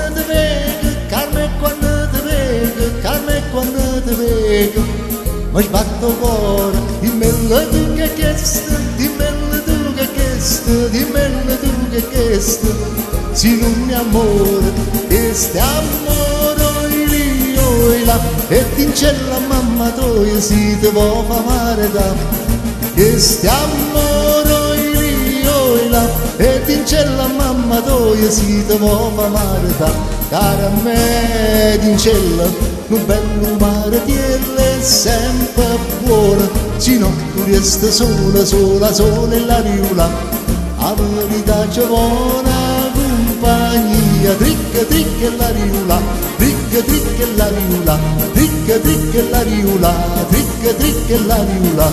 te vedo, Carme quando te vedo, Carme quando te vedo, mi sbatto cuore, dimmelo tu che hai chiesto, dimmelo tu che hai chiesto, dimmelo tu che hai chiesto, se non mi amore, questo amore io là, e tincella mamma tua si te vuoi fa mare da, questo amore io là, e tincella mamma tua si te vuoi fa mare da, cara me tincella, un bello mare ti è sempre buono, se no tu resti sola, sola, sola e la riula, a verità c'è buona compagnia, tricca, tricca e la riula, tricca, tricca e la riula, tricca, tricca e la riula, tricca, tricca e la riula.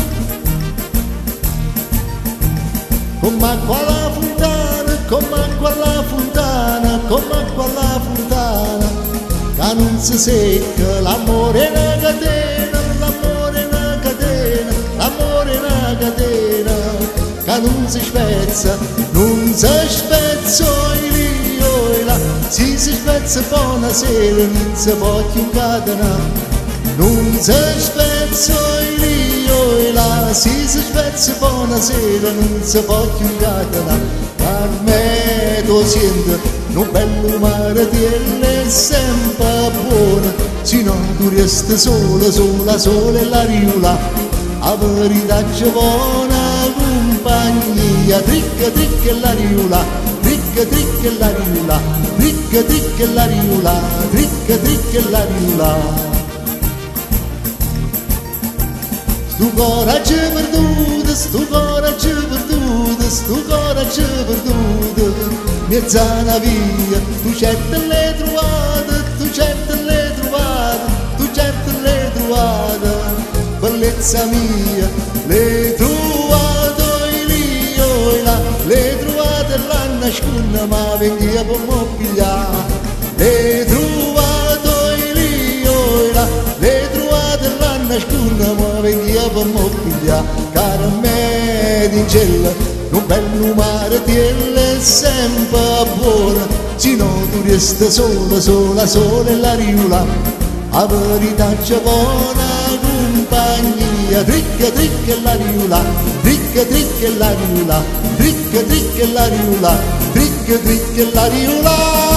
Come acqua alla fontana, come acqua alla fontana, come acqua alla fontana, che non si secca, l'amore è una catena, l'amore è una catena, l'amore è una catena, che non si spezza, non si spezza, io là, se si spezza buonasera, non si può più incatenare, non si spezza, io là, se si spezza buonasera, non si può più incatenare, per me tu senti, un bello mare ti è sempre buono, se no tu resti sola, sola, sola e la riula, a verità c'è buona compagnia, tricca, tricca e la riula, tricca, tricca e la riula, tricca, tricca e la riula, tricca, tricca e la riula. Stu coraggio perduto, stu coraggio perduto, stu coraggio perduto, mezzana via, tu certo l'hai trovata, tu certo l'hai trovata, tu certo l'hai trovata, bellezza mia, l'hai trovato io là, l'hai trovata la nasconda, ma vengi a pigliare, l'hai trovato io là, l'hai trovata la nasconda, ma vengi a pigliare, cara me d'ingella, un bello mare ti è sempre buono, se no tu resti sola, sola, sola e la riula, a verità c'è buona compagnia, tricca, tricca e la riula, tricca, tricca e la riula, tricca, tricca e la riula, tricca, tricca e la riula.